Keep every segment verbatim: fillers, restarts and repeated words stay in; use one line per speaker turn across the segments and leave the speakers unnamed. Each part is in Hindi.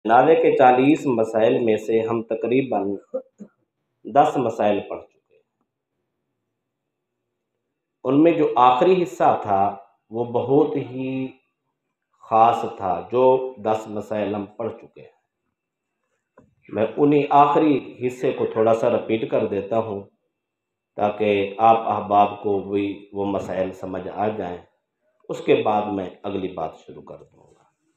जनाज़े के चालीस मसाइल में से हम तकरीबन दस मसाइल पढ़ चुके हैं। उनमें जो आखिरी हिस्सा था वो बहुत ही ख़ास था, जो दस मसाइल हम पढ़ चुके हैं। मैं उन्हीं आखिरी हिस्से को थोड़ा सा रिपीट कर देता हूँ ताकि आप अहबाब को भी वो मसाइल समझ आ जाएं। उसके बाद मैं अगली बात शुरू कर दूँगा।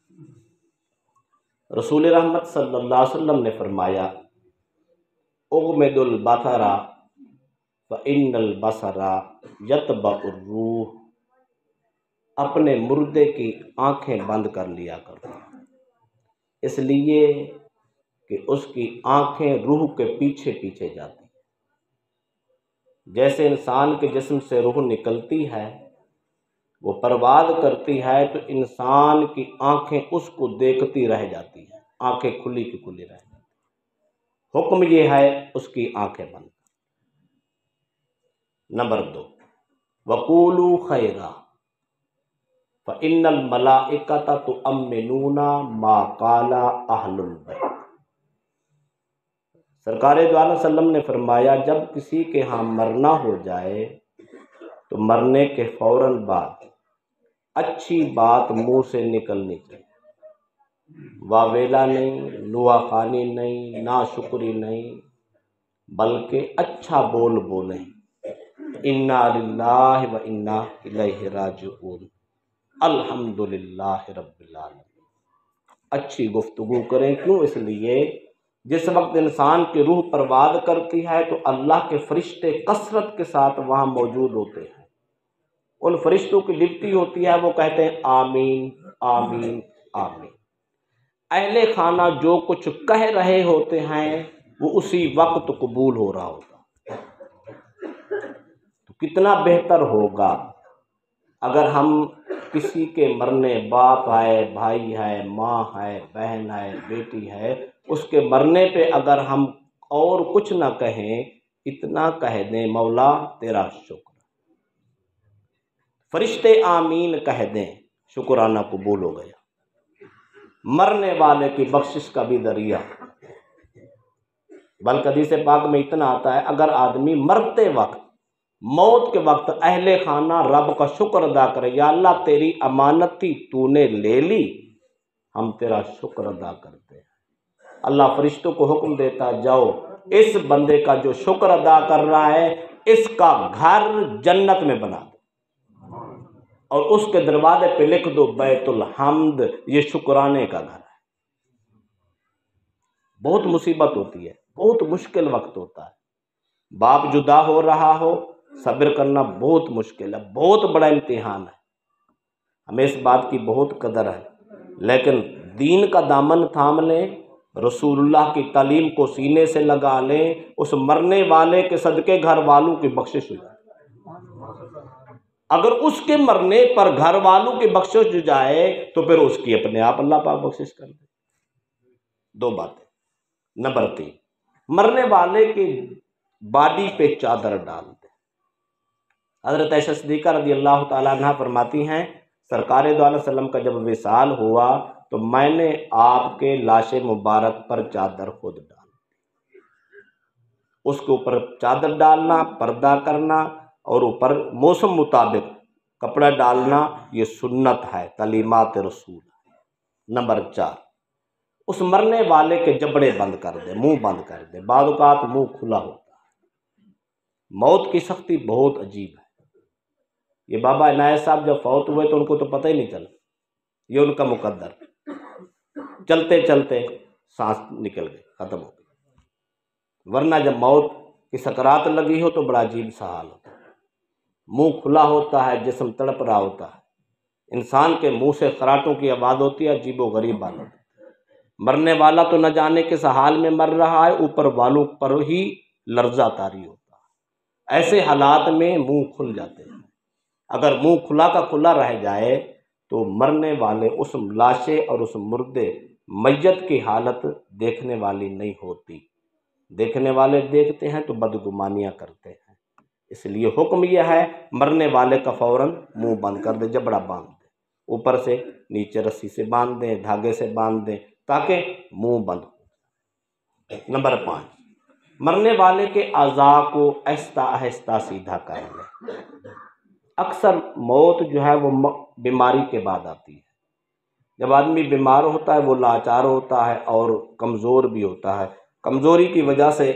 रसूल रहमत सल्लल्लाहु अलैहि वसल्लम ने फरमाया, उग़मिदुल बसरा फ इन्नल बसरा यतबउर रूह। अपने मुर्दे की आंखें बंद कर लिया करो, इसलिए कि उसकी आंखें रूह के पीछे पीछे जाती हैं। जैसे इंसान के जिस्म से रूह निकलती है, वो परवाज़ करती है, तो इंसान की आंखें उसको देखती रह जाती हैं, आंखें खुली की खुली रह जाती हैं। हुक्म ये है उसकी आंखें बंद। नंबर दो, वक़ूलू खैरा फ इन्नल मलाइकता तुअम्मिनूना मा क़ाला अहलुल बैत। सरकार दो आलम सल्लम ने फरमाया, जब किसी के यहाँ मरना हो जाए तो मरने के फ़ौरन बाद अच्छी बात मुंह से निकलनी चाहिए। वावेला नहीं, नुआखानी नहीं, नाशुक्री नहीं, बल्कि अच्छा बोल बोलें, इन्ना लिल्लाहि व इन्ना इलैहि राजिऊन, अल्हम्दुलिल्लाहि रब्बिल आलमीन। अच्छी गुफ्तगू करें। क्यों? इसलिए जिस वक्त इंसान की रूह परवाज़ करती है तो अल्लाह के फरिश्ते कसरत के साथ वहाँ मौजूद होते हैं। उन फरिश्तों की ड्यूटी होती है, वो कहते हैं आमीन आमीन आमीन। अहले खाना जो कुछ कह रहे होते हैं वो उसी वक्त कबूल हो रहा होता। तो कितना बेहतर होगा अगर हम किसी के मरने, बाप है, भाई है, माँ है, बहन है, बेटी है, उसके मरने पे अगर हम और कुछ ना कहें, इतना कह दें, मौला तेरा शुक्र। फरिश्ते आमीन कह दें, शुक्राना कबूल हो गया। मरने वाले की बख्शिश का भी दरिया। बल्कि हदीस पाक में इतना आता है, अगर आदमी मरते वक्त, मौत के वक्त अहले खाना रब का शुक्र अदा करे, या अल्लाह तेरी अमानत थी, तूने ले ली, हम तेरा शुक्र अदा करते हैं। अल्लाह फरिश्तों को हुक्म देता, जाओ इस बंदे का जो शुक्र अदा कर रहा है, इसका घर जन्नत में बना दो और उसके दरवाजे पे लिख दो बैतुल हम्द, ये शुक्राने का घर है। बहुत मुसीबत होती है, बहुत मुश्किल वक्त होता है। बाप जुदा हो रहा हो, सब्र करना बहुत मुश्किल है, बहुत बड़ा इम्तिहान है। हमें इस बात की बहुत कदर है, लेकिन दीन का दामन थाम लें, रसूलुल्लाह की तालीम को सीने से लगा लें, उस मरने वाले के सदके घर वालों की बख्शिश हो जाए। अगर उसके मरने पर घर वालों की बख्शिश हो जाए तो फिर उसकी अपने आप अल्लाह पाक बख्शिश कर दे। दो बातें। नंबर तीन, मरने वाले की बॉडी पे चादर डाल दे। हज़रत आयशा सिद्दीक़ा रज़ी अल्लाह ताला अन्हा फरमाती हैं, सरकार दो अलैहि वसल्लम का जब विसाल हुआ तो मैंने आपके लाशे मुबारक पर चादर खुद डाल दी। उसके ऊपर चादर डालना, पर्दा करना और ऊपर मौसम मुताबिक कपड़ा डालना, ये सुन्नत है, तालीमात रसूल। नंबर चार, उस मरने वाले के जबड़े बंद कर दे, मुंह बंद कर दे। बाद औक़ात मुंह खुला होता है। मौत की सख्ती बहुत अजीब है। ये बाबा इनायत साहब जब फौत हुए तो उनको तो पता ही नहीं चला, ये उनका मुकद्दर। चलते चलते सांस निकल गई, खत्म हो गई। वरना जब मौत की सकरात लगी हो तो बड़ा अजीब सा हाल होता है। मुंह खुला होता है, जिस्म तड़प रहा होता है, इंसान के मुंह से खराटों की आवाज़ होती है, अजीबो गरीब हालत। मरने वाला तो न जाने किस हाल में मर रहा है, ऊपर वालों पर ही लर्जा तारी होता है। ऐसे हालात में मुंह खुल जाते हैं। अगर मुंह खुला का खुला रह जाए तो मरने वाले उस लाशे और उस मुर्दे मैयत की हालत देखने वाली नहीं होती। देखने वाले देखते हैं तो बदगुमानियाँ करते हैं। इसलिए हुक्म यह है, मरने वाले का फौरन मुंह बंद कर दे, जबड़ा बांध दे, ऊपर से नीचे रस्सी से बांध दें, धागे से बांध दें, ताकि मुंह बंद हो। नंबर पाँच, मरने वाले के अज़ा को आहिस्ता आहिस्ता सीधा कर ले। अक्सर मौत जो है वो बीमारी के बाद आती है। जब आदमी बीमार होता है वो लाचार होता है और कमज़ोर भी होता है। कमज़ोरी की वजह से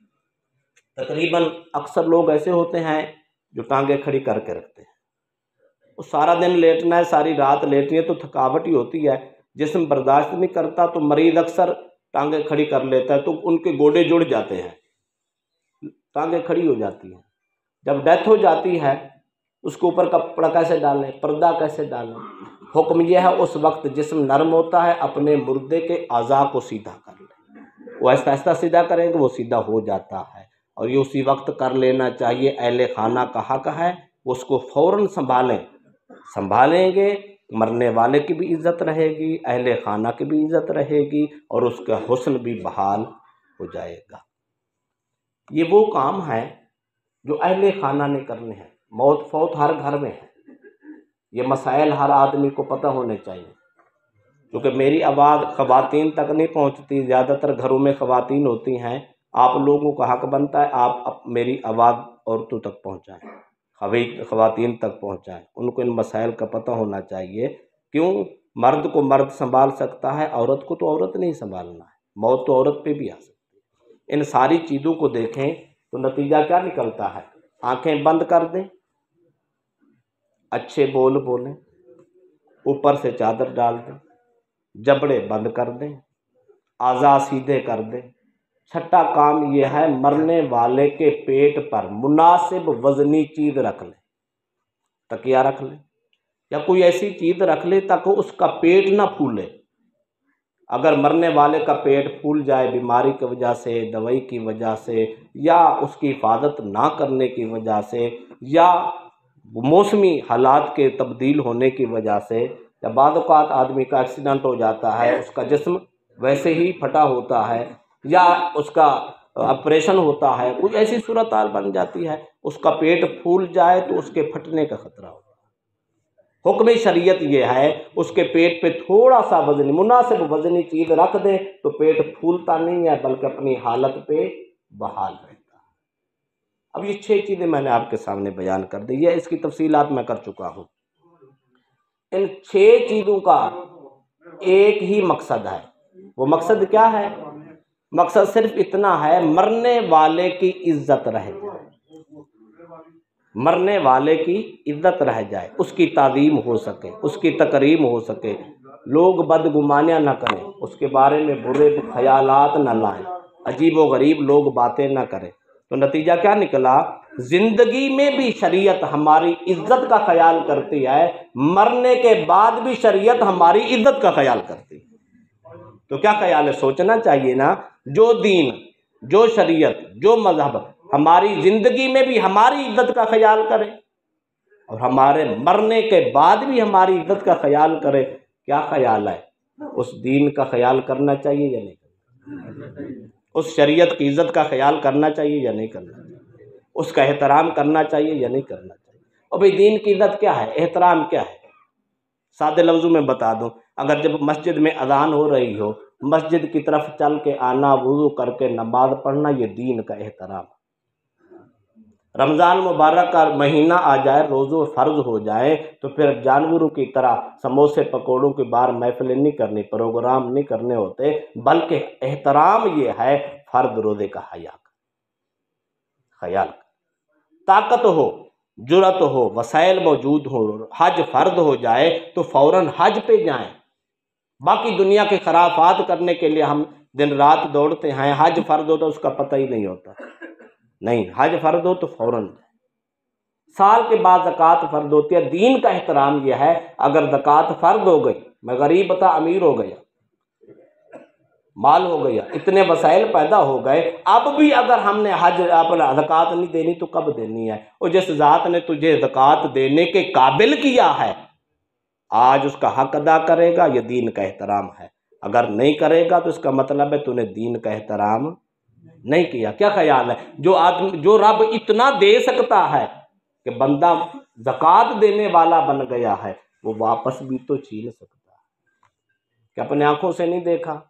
तकरीबन अक्सर लोग ऐसे होते हैं जो टांगे खड़ी करके रखते हैं। वो सारा दिन लेटना है, सारी रात लेटनी है, तो थकावट ही होती है, जिस्म बर्दाश्त नहीं करता, तो मरीज़ अक्सर टांगे खड़ी कर लेता है, तो उनके गोडे जुड़ जाते हैं, टांगे खड़ी हो जाती हैं। जब डेथ हो जाती है उसके ऊपर कपड़ा कैसे डालें, पर्दा कैसे डालें? हुक्म यह है उस वक्त जिस्म नरम होता है, अपने मुर्दे के आज़ा को सीधा कर ले। वो ऐसा ऐसा सीधा करेंगे वो सीधा हो जाता है, और ये उसी वक्त कर लेना चाहिए। अहले खाना का हक है, उसको फ़ौरन संभालें। संभालेंगे मरने वाले की भी इज़्ज़त रहेगी, अहले खाना की भी इज़्ज़त रहेगी, और उसका हुस्न भी बहाल हो जाएगा। ये वो काम है जो अहले खाना ने करने हैं। मौत फौत हर घर में है, ये मसाइल हर आदमी को पता होने चाहिए, क्योंकि मेरी आवाज़ ख़वातीन तक नहीं पहुंचती, ज़्यादातर घरों में ख़वातीन होती हैं। आप लोगों का हक बनता है आप, आप मेरी आवाज़ औरतों तक पहुंचाएं, ख़वातीन तक पहुंचाएं, उनको इन मसाइल का पता होना चाहिए। क्यों? मर्द को मर्द संभाल सकता है, औरत को तो औरत नहीं संभालना है। मौत तो औरत पे भी आ सकती है। इन सारी चीज़ों को देखें तो नतीजा क्या निकलता है? आंखें बंद कर दें, अच्छे बोल बोलें, ऊपर से चादर डाल दें, जबड़े बंद कर दें, आज़ा सीधे कर दें। छठा काम यह है, मरने वाले के पेट पर मुनासिब वज़नी चीज़ रख लें, तकिया रख लें या कोई ऐसी चीज़ रख ले ताकि उसका पेट ना फूले। अगर मरने वाले का पेट फूल जाए बीमारी की वजह से, दवाई की वजह से, या उसकी हिफाजत ना करने की वजह से, या मौसमी हालात के तब्दील होने की वजह से, या बाद औक़ात आदमी का एक्सीडेंट हो जाता है, उसका जिस्म वैसे ही फटा होता है, या उसका ऑपरेशन होता है, कुछ ऐसी सूरत हाल बन जाती है, उसका पेट फूल जाए तो उसके फटने का ख़तरा होता है। हुक्म शरीयत ये है उसके पेट पे थोड़ा सा वजनी मुनासिब वजनी चीज़ रख दें तो पेट फूलता नहीं है, बल्कि अपनी हालत पे बहाल रहता है। अब ये छह चीज़ें मैंने आपके सामने बयान कर दी है, इसकी तफसीलात मैं कर चुका हूँ। इन छह चीज़ों का एक ही मकसद है। वो मकसद क्या है? मकसद सिर्फ इतना है, मरने वाले की इज्जत रह जाए, मरने वाले की इज्जत रह जाए, उसकी ताज़ीम हो सके, उसकी तकरीम हो सके, लोग बदगुमानियाँ ना करें, उसके बारे में बुरे ख्यालात ना लाएं, अजीब व गरीब लोग बातें ना करें। तो नतीजा क्या निकला? ज़िंदगी में भी शरीयत हमारी इज्जत का ख्याल करती है, मरने के बाद भी शरीयत हमारी इज्जत का ख्याल करती है। तो क्या ख्याल है? सोचना चाहिए ना, जो दीन, जो शरीयत, जो मजहब हमारी ज़िंदगी में भी हमारी इज्जत का ख्याल करे और हमारे मरने के बाद भी हमारी इज्जत का ख्याल करे, क्या ख्याल है? उस दीन का ख्याल करना चाहिए या नहीं करना चाहिए? उस शरीयत की इज्जत का ख्याल करना चाहिए या नहीं करना चाहिए? उसका एहतराम करना चाहिए या नहीं करना चाहिए? और भाई दीन की इज्जत क्या है, एहतराम क्या है? सादे लफ्ज़ों में बता दूं, अगर जब मस्जिद में अजान हो रही हो, मस्जिद की तरफ चल के आना, वुज़ू करके नमाज पढ़ना, ये दीन का एहतराम। रमज़ान मुबारक का महीना आ जाए, रोज़ो फ़र्ज हो जाए, तो फिर जानवरों की तरह समोसे पकौड़ों की बार महफिलें नहीं करनी, प्रोग्राम नहीं करने होते, बल्कि एहतराम ये है फ़र्द रोज़े का हया का ख्याल। ताकत हो, जुरत हो, वसाइल मौजूद हो, हज फ़र्द हो जाए तो फ़ौरन हज पे जाएं। बाकी दुनिया के खराफात करने के लिए हम दिन रात दौड़ते हैं, हज फ़र्द हो तो उसका पता ही नहीं होता। नहीं, हज फ़र्द हो तो फ़ौरन जाए। साल के बाद ज़कात फ़र्द होती है। दीन का एहतराम यह है, अगर ज़कात फ़र्द हो गई, मैं गरीब था, अमीर हो गया, माल हो गया, इतने वसाइल पैदा हो गए, अब भी अगर हमने हज अपना ज़कात नहीं देनी तो कब देनी है? और जिस ज़ात ने तुझे ज़कात देने के काबिल किया है, आज उसका हक अदा करेगा, ये दीन का एहतराम है। अगर नहीं करेगा तो इसका मतलब है तूने दीन का एहतराम नहीं किया। क्या ख्याल है? जो आदमी, जो रब इतना दे सकता है कि बंदा ज़कात देने वाला बन गया है, वो वापस भी तो छीन सकता है। कि अपने आंखों से नहीं देखा,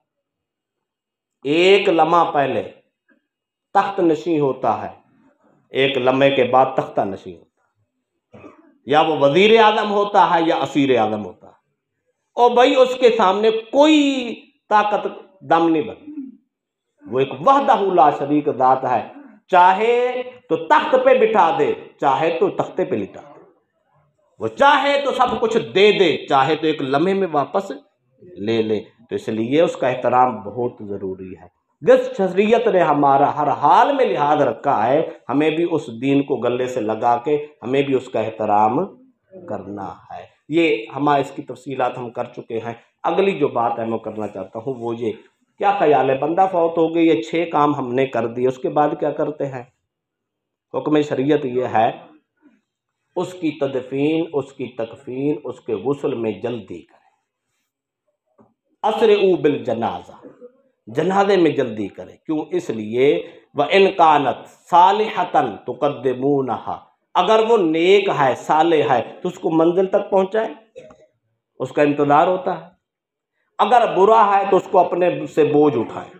एक लम्हा पहले तख्त नशी होता है, एक लम्हे के बाद तख्ता नशी होता है, या वो वजीर आजम होता है या असीर आजम होता है, और भाई उसके सामने कोई ताकत दम नहीं बनती। वो एक वहदहू ला शरीक ज़ात है, चाहे तो तख्त पे बिठा दे, चाहे तो तख्ते पे लिटा दे, वो चाहे तो सब कुछ दे दे, चाहे तो एक लम्हे में वापस ले ले। तो इसलिए उसका एहतराम बहुत ज़रूरी है। जिस शरीयत ने हमारा हर हाल में लिहाज रखा है, हमें भी उस दीन को गले से लगा के हमें भी उसका एहतराम करना है। ये हमारे इसकी तफसीलात हम कर चुके हैं। अगली जो बात है मैं करना चाहता हूँ वो ये, क्या ख्याल है, बंदा फौत हो गई, ये छः काम हमने कर दिए, उसके बाद क्या करते हैं? हुक्म शरीयत ये है, उसकी तदफीन, उसकी तकफीन, उसके गुस्ल में जल्दी करें। असरे ऊ बिल जनाजा, जनाजे में जल्दी करें। क्यों? इसलिए व इनकानत सालिहतन तुकद्दिमूनहा, अगर वो नेक है, सालेह है, तो उसको मंजिल तक पहुंचाए, उसका इंतजार होता है। अगर बुरा है तो उसको अपने से बोझ उठाए।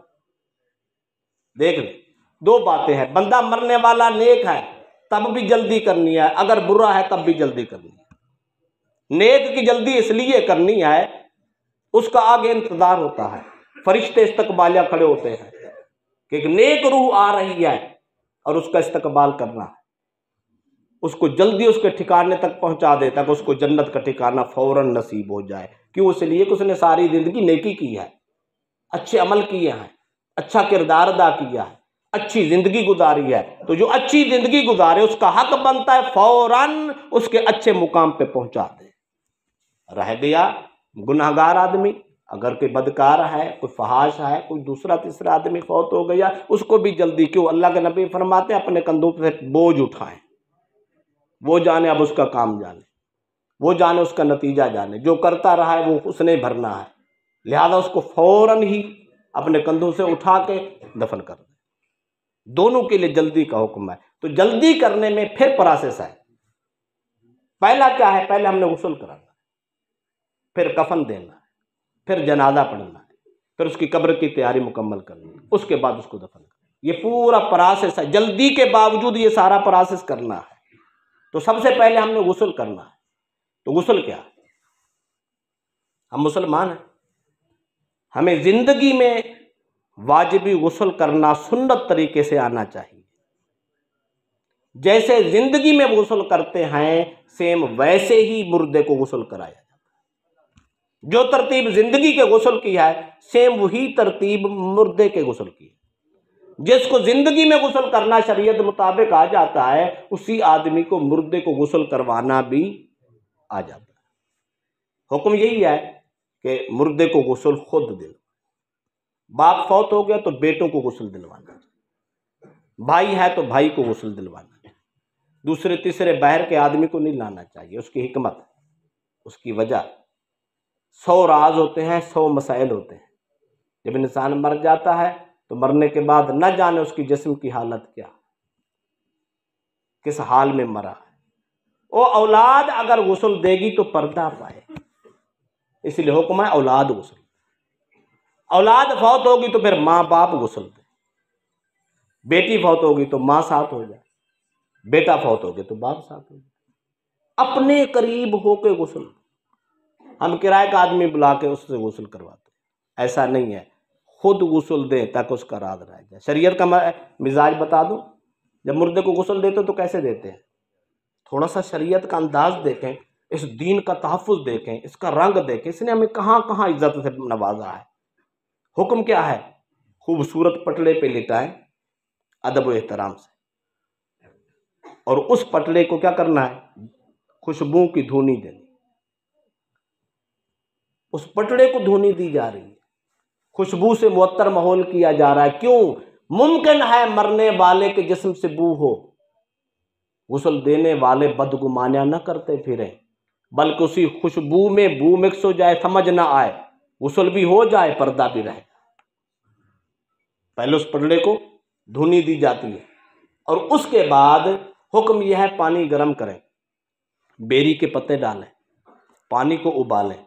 देख ले, दो बातें हैं, बंदा मरने वाला नेक है तब भी जल्दी करनी है, अगर बुरा है तब भी जल्दी करनी है। नेक की जल्दी इसलिए करनी है, उसका आगे इंतजार होता है, फरिश्ते इस्तकबालिया खड़े होते हैं कि एक नेक रूह आ रही है और उसका इस्तकबाल करना है, उसको जल्दी उसके ठिकाने तक पहुंचा दे ताकि उसको जन्नत का ठिकाना फौरन नसीब हो जाए। क्यों? इसलिए कि उसने सारी जिंदगी नेकी की है, अच्छे अमल किए हैं, अच्छा किरदार अदा किया है, अच्छी जिंदगी गुजारी है। तो जो अच्छी जिंदगी गुजारे उसका हक बनता है फौरन उसके अच्छे मुकाम पे पहुंचा दे। रह गया गुनाहगार आदमी, अगर कोई बदकार है, कोई फहाश है, कोई दूसरा तीसरा आदमी फौत हो गया, उसको भी जल्दी, क्यों? अल्लाह के नबी फरमाते हैं अपने कंधों से बोझ उठाएं, वो जाने अब उसका काम जाने, वो जाने उसका नतीजा जाने, जो करता रहा है वो उसने भरना है, लिहाजा उसको फौरन ही अपने कंधों से उठा के दफन कर दे। दोनों के लिए जल्दी का हुक्म है। तो जल्दी करने में फिर प्रोसेस है। पहला क्या है? पहले हमने गुस्ल कराना है, फिर कफन देना है, फिर जनाजा पढ़ना है, फिर उसकी कब्र की तैयारी मुकम्मल करनी है, उसके बाद उसको दफन करना। ये पूरा प्रोसेस है, जल्दी के बावजूद ये सारा प्रोसेस करना है। तो सबसे पहले हमने गुस्ल करना है। तो गुस्ल क्या है? हम मुसलमान हैं, हमें जिंदगी में वाजिबी गुस्ल करना सुन्नत तरीके से आना चाहिए। जैसे जिंदगी में गुस्ल करते हैं सेम वैसे ही मुर्दे को गुस्ल कराया जाता है। जो तरतीब जिंदगी के गुस्ल की है सेम वही तरतीब मुर्दे के गुस्ल की है। जिसको जिंदगी में गुस्ल करना शरीयत मुताबिक आ जाता है, उसी आदमी को मुर्दे को गुस्ल करवाना भी आ जाता है। हुक्म यही है कि मुर्दे को गुस्ल खुद दिलवाना। बाप फौत हो गया तो बेटों को गुस्ल दिलवाना, भाई है तो भाई को गुस्ल दिलवाना, दूसरे तीसरे बाहर के आदमी को नहीं लाना चाहिए। उसकी हिकमत, उसकी वजह, सौ राज होते हैं, सौ मसाइल होते हैं। जब इंसान मर जाता है तो मरने के बाद न जाने उसकी जिस्म की हालत क्या, किस हाल में मरा है। वो औलाद अगर गुस्ल देगी तो पर्दा पाए, इसलिए हुक्म है औलाद गुस्ल। औलाद फौत होगी तो फिर माँ बाप गुस्ल दे, बेटी फौत होगी तो माँ साथ हो जाए, बेटा फौत हो गया तो बाप साथ हो जाए। अपने करीब होके गुस्ल। हम किराए का आदमी बुला के उससे गुस्ल करवाते, ऐसा नहीं है, खुद गुस्ल दे ताकि उसका राज रह जाए। शरीयत का मिजाज बता दूं, जब मुर्दे को गुस्ल देते तो कैसे देते हैं? थोड़ा सा शरीयत का अंदाज देखें, इस दीन का तहफ़्फ़ुज़ देखें, इसका रंग देखें, इसने हमें कहाँ कहाँ इज्जत से नवाजा है। हुक्म क्या है? खूबसूरत पटले पे लिटाएं अदब व एहतराम से, और उस पटले को क्या करना है? खुशबू की धुनी देनी। उस पटले को धुनी दी जा रही है, खुशबू से मुअत्तर माहौल किया जा रहा है। क्यों? मुमकिन है मरने वाले के जिस्म से बू हो, गुस्ल देने वाले बदगुमानियां न करते फिरें, बल्कि उसी खुशबू में बू मिक्स हो जाए, समझ ना आए, गुस्ल भी हो जाए, पर्दा भी रहे। पहले उस पटले को धुनी दी जाती है और उसके बाद हुक्म यह है पानी गर्म करें, बेरी के पत्ते डालें, पानी को उबालें,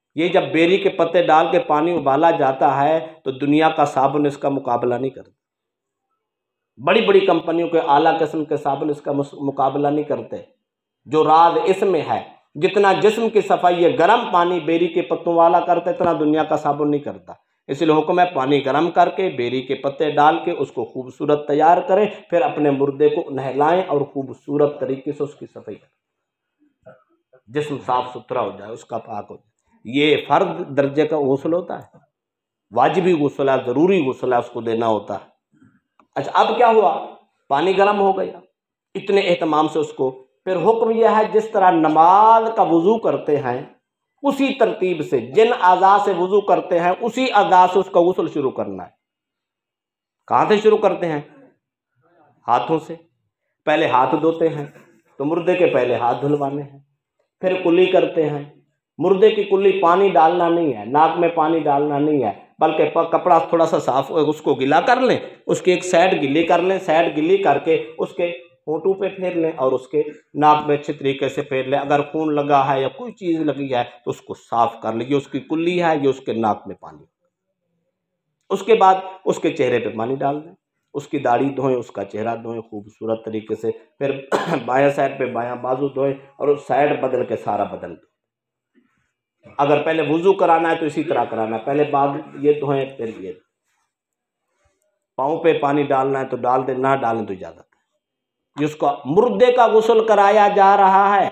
ये जब बेरी के पत्ते डाल के पानी उबाला जाता है तो दुनिया का साबुन इसका मुकाबला नहीं करता। बड़ी बड़ी कंपनियों के आला किस्म के साबुन इसका मुकाबला नहीं करते। जो राज इसमें है, जितना जिस्म की सफाई ये गर्म पानी बेरी के पत्तों वाला करता, इतना दुनिया का साबुन नहीं करता। इसलिए हुक्म है पानी गर्म करके बेरी के पत्ते डाल के उसको खूबसूरत तैयार करें, फिर अपने मुर्दे को नहलाएं और खूबसूरत तरीके से उसकी सफाई करें, जिस्म साफ सुथरा हो जाए, उसका पाक हो जाए। ये फर्द दर्जे का गुस्ल होता है, वाजिबी गुस्ल है, ज़रूरी गुस्ल है, उसको देना होता है। अच्छा, अब क्या हुआ, पानी गर्म हो गया, इतने एहतमाम से उसको, फिर हुक्म यह है जिस तरह नमाज का वुजू करते हैं उसी तरतीब से, जिन अज़ा से वुजू करते हैं उसी अज़ा से उसका गुस्ल शुरू करना है। कहाँ से शुरू करते हैं? हाथों से। पहले हाथ धोते हैं तो मुर्दे के पहले हाथ धुलवाने हैं, फिर कुल्ली करते हैं। मुर्दे की कुल्ली पानी डालना नहीं है, नाक में पानी डालना नहीं है, बल्कि कपड़ा थोड़ा सा साफ उसको गिला कर लें, उसकी एक साइड गिली कर लें, साइड गिली करके उसके होंठों पे फेर लें और उसके नाक में अच्छे तरीके से फेर लें। अगर खून लगा है या कोई चीज़ लगी है तो उसको साफ कर लें। ये उसकी कुल्ली है, ये उसके नाक में पानी। उसके बाद उसके चेहरे पे पानी डाल दें, उसकी दाढ़ी धोएं, उसका चेहरा धोएं खूबसूरत तरीके से, फिर बायां साइड पे बायां बाजू धोएं और उस साइड बदल के सारा बदल दो। अगर पहले वुजू कराना है तो इसी तरह कराना है, पहले बाजू ये धोएं फिर ये। पाँव पे पानी डालना है तो डाल दें, ना डालें तो इजाजत है। जिसका मुर्दे का गुस्ल कराया जा रहा है,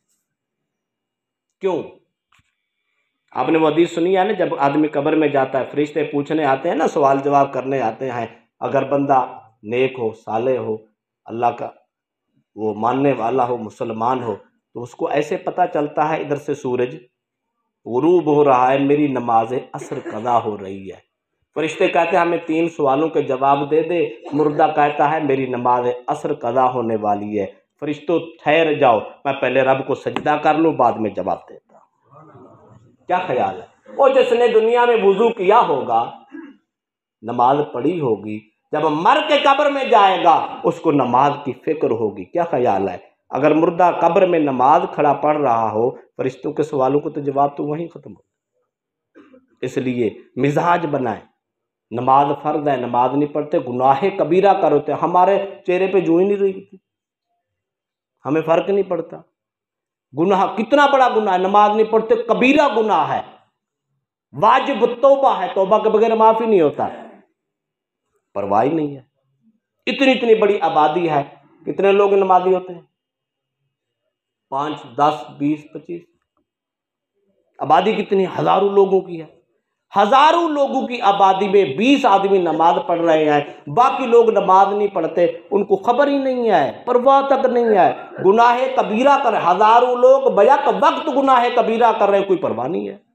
क्यों? आपने वो हदीस सुनी है ना, जब आदमी कब्र में जाता है फरिश्ते पूछने आते हैं ना, सवाल जवाब करने आते हैं। अगर बंदा नेक हो, साले हो, अल्लाह का वो मानने वाला हो, मुसलमान हो, तो उसको ऐसे पता चलता है इधर से सूरज गुरूब हो रहा है, मेरी नमाज असर कज़ा हो रही है। फरिश्ते कहते हैं हमें तीन सवालों के जवाब दे दे। मुर्दा कहता है मेरी नमाज असर कज़ा होने वाली है। फरिश्तों ठहर जाओ, मैं पहले रब को सजदा कर लूँ, बाद में जवाब देता। क्या ख्याल है? और जिसने दुनिया में वुजू किया होगा, नमाज पढ़ी होगी, जब मर के कब्र में जाएगा उसको नमाज की फिक्र होगी। क्या ख्याल है? अगर मुर्दा कब्र में नमाज खड़ा पढ़ रहा हो, फरिश्तों के सवालों को तो जवाब तो वहीं खत्म हो। इसलिए मिजाज बनाए, नमाज फर्ज है, नमाज नहीं पढ़ते, गुनाहे कबीरा करते। हमारे चेहरे पे जू ही नहीं रही थी, हमें फर्क नहीं पड़ता। गुनाह कितना बड़ा गुनाह है, नमाज नहीं पढ़ते कबीरा गुनाह है, वाजिब तौबा है, तौबा के बगैर माफी नहीं होता। परवाह ही नहीं है। इतनी इतनी बड़ी आबादी है, कितने लोग नमाजी होते हैं? पाँच, दस, बीस, पच्चीस। आबादी कितनी? हजारों लोगों की है। हजारों लोगों की आबादी में बीस आदमी नमाज पढ़ रहे हैं, बाकी लोग नमाज नहीं पढ़ते, उनको खबर ही नहीं है, परवाह तक नहीं है। गुनाहे कबीरा कर, हजारों लोग बैक वक्त गुनाहे कबीरा कर रहे हैं, कोई परवाह नहीं है।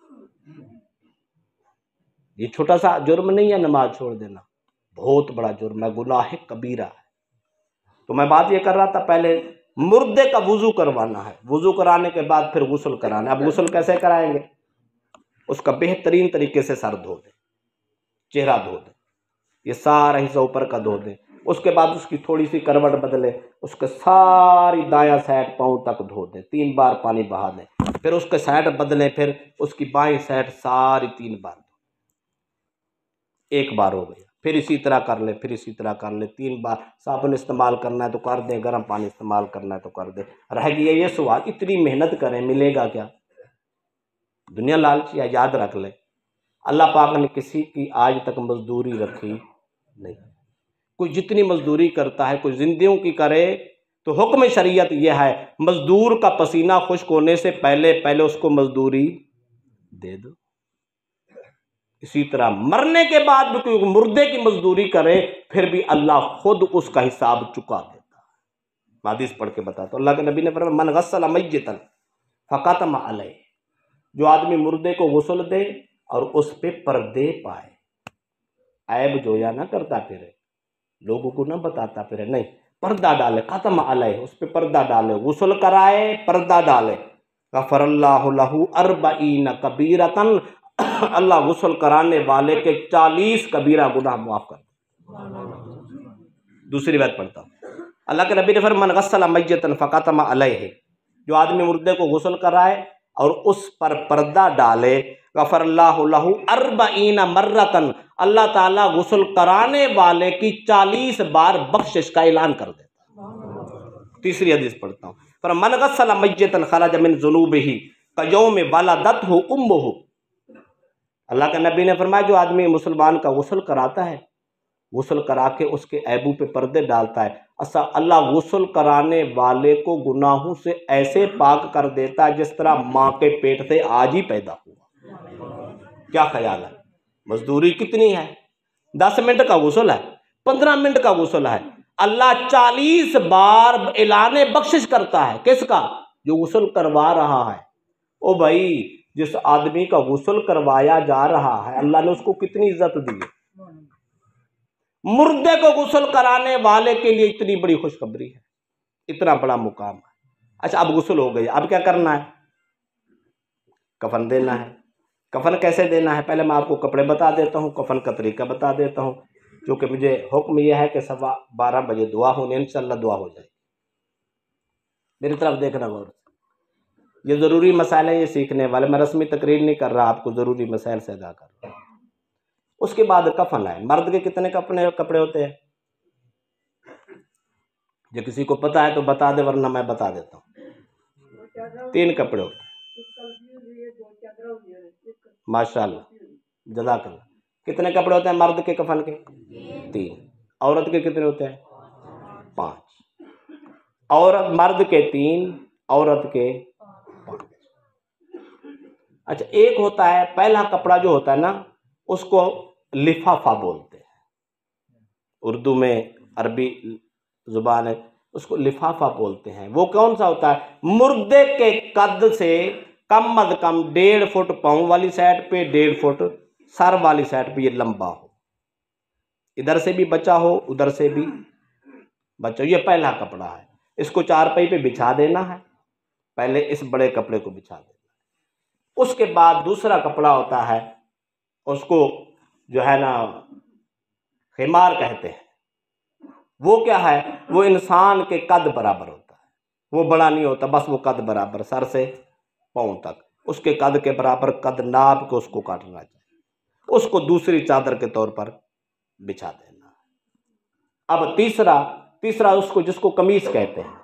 ये छोटा सा जुर्म नहीं है नमाज छोड़ देना, बहुत बड़ा जुर्म है, गुनाहे कबीरा है। तो मैं बात ये कर रहा था, पहले मुर्दे का वुजू करवाना है, वुजू कराने के बाद फिर गुस्ल कराना है। अब गुस्ल कैसे कराएंगे? उसका बेहतरीन तरीके से सर धो दे, चेहरा धो दे, ये सारा हिस्सा ऊपर का धो दे। उसके बाद उसकी थोड़ी सी करवट बदले, उसके सारी दायां साइड पाँव तक धो दे, तीन बार पानी बहा दे, फिर उसके साइड बदले, फिर उसकी बाएं साइड सारी तीन बार, एक बार हो गया। फिर इसी तरह कर ले, फिर इसी तरह कर ले, तीन बार। साबुन इस्तेमाल करना है तो कर दे, गर्म पानी इस्तेमाल करना है तो कर दे। रह गया ये सवाल, इतनी मेहनत करें मिलेगा क्या? दुनिया लालची है, याद रख ले, अल्लाह पाक ने किसी की आज तक मजदूरी रखी नहीं। कोई जितनी मजदूरी करता है, कोई जिंदगियों की करे, तो हुक्म शरीयत यह है मजदूर का पसीना खुश्क होने से पहले पहले उसको मजदूरी दे दो। इसी तरह मरने के बाद भी कोई मुर्दे की मजदूरी करे, फिर भी अल्लाह खुद उसका हिसाब चुका देता है। हदीस पढ़ के बताता, अल्लाह के नबी ने फरमाया मन गस्सल मय्यतन फकतम अलैह, जो आदमी मुर्दे को गुस्ल दे और उस पे पर्दे पाए, ऐब जोया ना करता फिरे, लोगों को ना बताता फिरे, नहीं, पर्दा डाले, खत्म अलैह, उस पे पर्दा डाले, गुस्ल कराए, पर्दा डाले। गफरल्लाहु लहू अर्बईन कबीरतन, अल्लाह गुस्ल कराने वाले के चालीस कबीरा गुनाह माफ कर। दूसरी बात पढ़ता हूँ, अल्लाह के नबी ने फरमाया मन गस्सल मय्यतन फकतम अलैह, जो आदमी मुर्दे को गुस्ल कराए और उस पर पर्दा डाले, गफरल्लाहु लहू अर्बईना मर्रतन, अल्लाह ताला गुस्ल कराने वाले की चालीस बार बख्शिश का ऐलान कर देता। तीसरी हदीस पढ़ता हूँ, पर मन गस्सल मय्यतन खरज मिन ज़ुनूबिही कयौम वलदतहु उम्मुहु। अल्लाह के नबी ने फरमाया, जो आदमी मुसलमान का गुस्ल कराता है, गुस्ल करा के उसके ऐबू पे पर्दे डालता है, असा अल्लाह गुस्ल कराने वाले को गुनाहों से ऐसे पाक कर देता है जिस तरह माँ के पेट से आज ही पैदा हुआ। क्या ख्याल है? मजदूरी कितनी है? दस मिनट का गुस्ल है, पंद्रह मिनट का गुस्ल है, अल्लाह चालीस बार ऐलाने बख्शिश करता है। किसका? जो गुस्ल करवा रहा है। ओ भाई, जिस आदमी का गुस्ल करवाया जा रहा है, अल्लाह ने उसको कितनी इज्जत दी है। मुर्दे को गुस्ल कराने वाले के लिए इतनी बड़ी खुशखबरी है, इतना बड़ा मुकाम है। अच्छा, अब गुस्ल हो गई, अब क्या करना है? कफन देना है। कफन कैसे देना है? पहले मैं आपको कपड़े बता देता हूँ, कफन का तरीका बता देता हूँ, क्योंकि मुझे हुक्म यह है कि सवा बारह बजे दुआ होने, इंशाल्लाह दुआ हो जाएगी। मेरी तरफ देखना गौर से, ये ज़रूरी मसाइल है, ये सीखने वाले। मैं रस्मी तकरीर नहीं कर रहा, आपको ज़रूरी मसाइल से अदा कर रहा हूँ। उसके बाद कफन है। मर्द के कितने कपड़े कपड़े होते हैं? जो किसी को पता है तो बता दे, वरना मैं बता देता हूँ। तीन कपड़े होते हैं। माशाल्लाह, जज़ाकल्लाह। कितने कपड़े होते हैं मर्द के कफन के? तीन। औरत के कितने होते हैं? पांच। औरत मर्द के तीन, औरत के पांच। अच्छा, एक होता है पहला कपड़ा जो होता है ना, उसको लिफाफा बोलते हैं। उर्दू में, अरबी जुबान है, उसको लिफाफा बोलते हैं। वो कौन सा होता है? मुर्दे के कद से कम अज कम डेढ़ फुट पाँव वाली साइड पे, डेढ़ फुट सर वाली साइड पे ये लंबा हो, इधर से भी बचा हो, उधर से भी बचा हो। ये पहला कपड़ा है। इसको चारपाई पे बिछा देना है, पहले इस बड़े कपड़े को बिछा देना है। उसके बाद दूसरा कपड़ा होता है, उसको जो है ना खिमार कहते हैं। वो क्या है? वो इंसान के कद बराबर होता है, वो बड़ा नहीं होता, बस वो कद बराबर, सर से पाँव तक, उसके कद के बराबर कद नाप के उसको काटना चाहिए। उसको दूसरी चादर के तौर पर बिछा देना है। अब तीसरा तीसरा उसको, जिसको कमीज कहते हैं,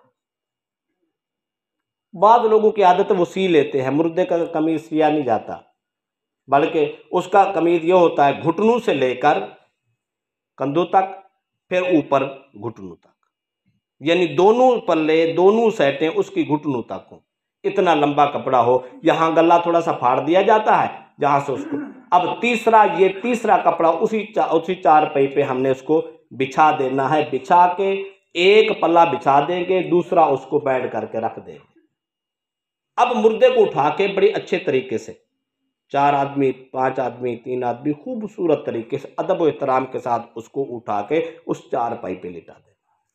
बाद लोगों की आदत वो सी लेते हैं। मुर्दे का कमीज सिया नहीं जाता, बल्कि उसका कमीज ये होता है घुटनों से लेकर कंधों तक, फिर ऊपर घुटनों तक, यानी दोनों पल्ले, दोनों सेटें उसकी घुटनों तक हो। इतना लंबा कपड़ा हो, यहाँ गला थोड़ा सा फाड़ दिया जाता है जहां से उसको। अब तीसरा, ये तीसरा कपड़ा उसी चा, उसी चारपाई पे हमने उसको बिछा देना है। बिछा के एक पल्ला बिछा देंगे, दूसरा उसको बैठ करके रख देंगे। अब मुर्दे को उठा के बड़ी अच्छे तरीके से, चार आदमी, पांच आदमी, तीन आदमी, खूबसूरत तरीके से अदब और एहतराम के साथ उसको उठा के उस चारपाई पे लिटा देना।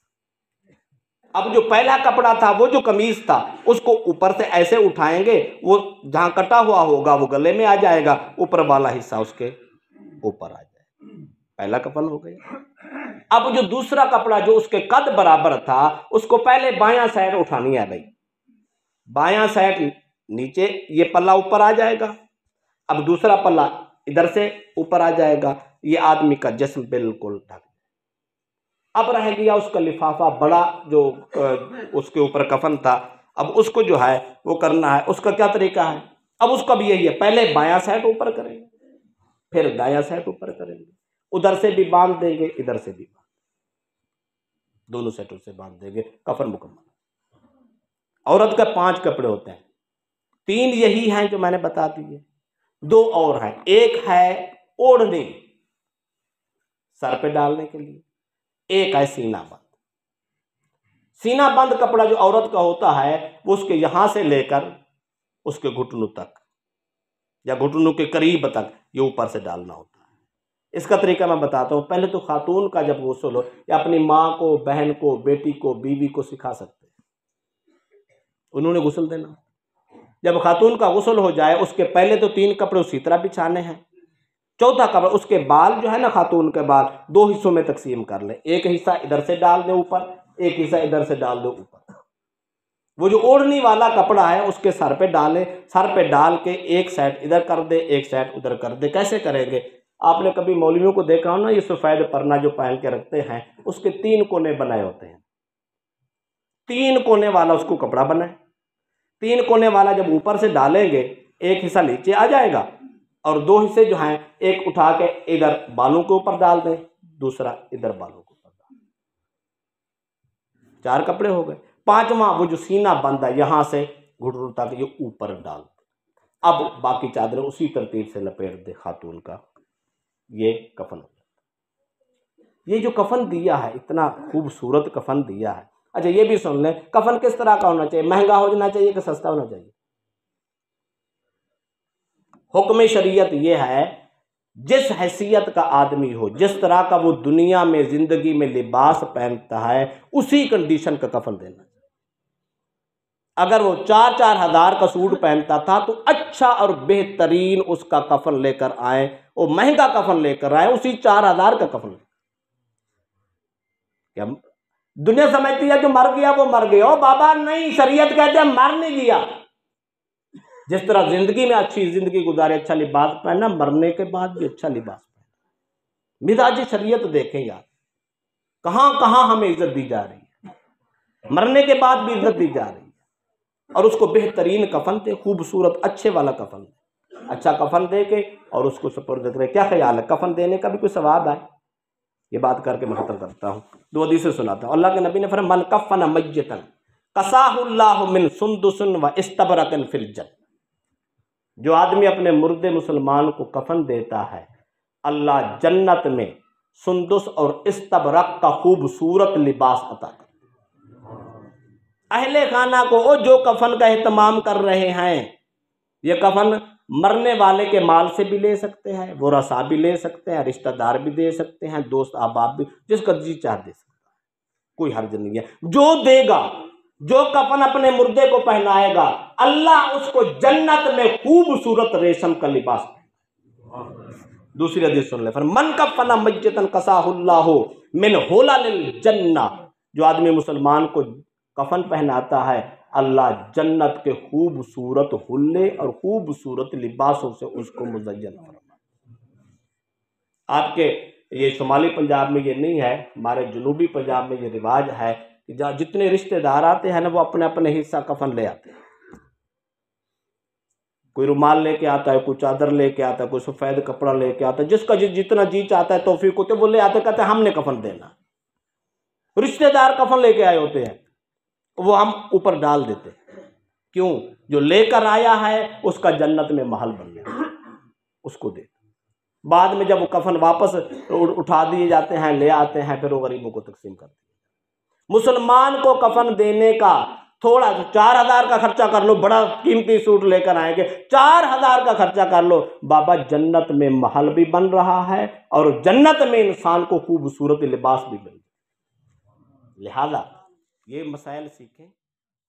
अब जो पहला कपड़ा था, वो जो कमीज था, उसको ऊपर से ऐसे उठाएंगे, वो जहां कटा हुआ होगा वो गले में आ जाएगा, ऊपर वाला हिस्सा उसके ऊपर आ जाएगा। पहला कफन हो गया। अब जो दूसरा कपड़ा जो उसके कद बराबर था, उसको पहले बायां साइड उठानी है भाई, बायां साइड नीचे, ये पल्ला ऊपर आ जाएगा। अब दूसरा पल्ला इधर से ऊपर आ जाएगा, ये आदमी का जिस्म बिल्कुल ढक। अब रह गया उसका लिफाफा बड़ा, जो उसके ऊपर कफन था। अब उसको जो है वो करना है। उसका क्या तरीका है? अब उसका भी यही है, पहले बायां साइड ऊपर करेंगे, फिर दायां साइड ऊपर करेंगे, उधर से भी बांध देंगे, इधर से भी बांध, दोनों साइडों से बांध देंगे, कफन मुकम्मल। औरत का पांच कपड़े होते हैं, तीन यही हैं जो मैंने बता दिए, दो और हैं। एक है ओढ़ने, सर पे डालने के लिए, एक है सीना बंद। सीना बंद कपड़ा जो औरत का होता है, वो उसके यहां से लेकर उसके घुटनों तक या घुटनों के करीब तक ये ऊपर से डालना होता है। इसका तरीका मैं बताता हूं। पहले तो खातून का जब गुस्ल हो, या अपनी माँ को, बहन को, बेटी को, बीवी को सिखा सकते हैं, उन्होंने गुस्ल देना। जब खातून का गुस्ल हो जाए, उसके पहले तो तीन कपड़े उसी तरह बिछाने हैं। चौथा कपड़ा, उसके बाल जो है ना, खातून के बाल दो हिस्सों में तकसीम कर ले। एक हिस्सा इधर से डाल दे ऊपर, एक हिस्सा इधर से डाल दो ऊपर। वो जो ओढ़नी वाला कपड़ा है उसके सर पे डालें, सर पे डाल के एक साइड इधर कर दे, एक साइड उधर कर दे। कैसे करेंगे? आपने कभी मौलवियों को देखा हो ना, ये सफेद परना जो पहन के रखते हैं उसके तीन कोने बनाए होते हैं, तीन कोने वाला उसको कपड़ा बनाए। तीन कोने वाला जब ऊपर से डालेंगे एक हिस्सा नीचे आ जाएगा और दो हिस्से जो हैं एक उठा के इधर बालों के ऊपर डाल दें, दूसरा इधर बालों के ऊपर डाल दें, चार कपड़े हो गए। पांचवा वो जो सीना बंद है यहां से घुटनों तक ये ऊपर डाल दे। अब बाकी चादरें उसी तरतीब से लपेट दे खातून का, ये कफन। ये जो कफन दिया है, इतना खूबसूरत कफन दिया है। अच्छा ये भी सुन लें, कफन किस तरह का होना चाहिए? महंगा होना चाहिए कि सस्ता होना चाहिए? हुक्म शरीयत ये है, जिस हैसियत का आदमी हो, जिस तरह का वो दुनिया में जिंदगी में लिबास पहनता है, उसी कंडीशन का कफन देना। अगर वो चार चार हजार का सूट पहनता था तो अच्छा और बेहतरीन उसका कफन लेकर आए, वो महंगा कफन लेकर आए, उसी चार हजार का कफन। क्या दुनिया समझती है जो मर गया वो मर गया? ओ बाबा नहीं, शरीयत कहते हैं मर नहीं गया। जिस तरह जिंदगी में अच्छी जिंदगी गुजारे, अच्छा लिबास पहनना, मरने के बाद भी अच्छा लिबास पहनना। मिजाजी शरीयत देखें यार, कहां कहां हमें इज्जत दी जा रही है, मरने के बाद भी इज्जत दी जा रही है। और उसको बेहतरीन कफन दे, खूबसूरत अच्छे वाला कफन दे, अच्छा कफन दे के और उसको सुपुर्द करे। क्या ख्याल है, कफन देने का भी कोई सवाब है? ये बात करके मैं खत्म करता हूँ, दो हदीस से सुनाता हूँ। अल्लाह के नबी ने फरमाया, मन कफन मय्यतन कसाहुल्लाहु मिन सुंदुसन व इस्तबरकन फिल जन्नह। जो आदमी अपने मुर्दे मुसलमान को कफन देता है, अल्लाह जन्नत में सुंदुस और इस्तबरक का खूबसूरत लिबास अता करता है। अहले खाना को ओ जो कफन का एहतमाम कर रहे हैं, ये कफन मरने वाले के माल से भी ले सकते हैं, वो रसा भी ले सकते हैं, रिश्तेदार भी दे सकते हैं, दोस्त अहबाब भी, जिसका जी चाह दे सकता है, कोई हर्ज नहीं है। जो देगा, जो कफन अपने मुर्दे को पहनाएगा, अल्लाह उसको जन्नत में खूबसूरत रेशम का लिबास। दूसरी हदीस सुन ले, फिर मन कफना मय्यतन कसाहुल्लाहु मिन हुलालिल जन्नह। जो आदमी मुसलमान को कफन पहनाता है, अल्लाह जन्नत के खूबसूरत हुल्ले और खूबसूरत लिबासों से उसको मुज़य्यन फरमाता। आपके ये शुमाली पंजाब में ये नहीं है, हमारे जनूबी पंजाब में ये रिवाज है कि जहाँ जितने रिश्तेदार आते हैं ना, वो अपने अपने हिस्सा कफन ले आते हैं। कोई रुमाल लेके आता है, कोई चादर लेके आता है, कोई सफ़ेद कपड़ा लेके आता है, जिसका जि, जितना जी चाहता है तौफीक होते वो ले आते, कहते हैं हमने कफन देना। रिश्तेदार कफन लेके आए होते हैं, वो हम ऊपर डाल देते। क्यों? जो लेकर आया है उसका जन्नत में महल बन गया, उसको दे। बाद में जब वो कफन वापस उठा दिए जाते हैं, ले आते हैं, फिर वो गरीबों को तकसीम करते हैं। मुसलमान को कफन देने का थोड़ा चार हजार का खर्चा कर लो, बड़ा कीमती सूट लेकर आएंगे, चार हजार का खर्चा कर लो, बाबा जन्नत में महल भी बन रहा है और जन्नत में इंसान को खूबसूरत लिबास भी बन। लिहाजा ये मसाइल सीखें।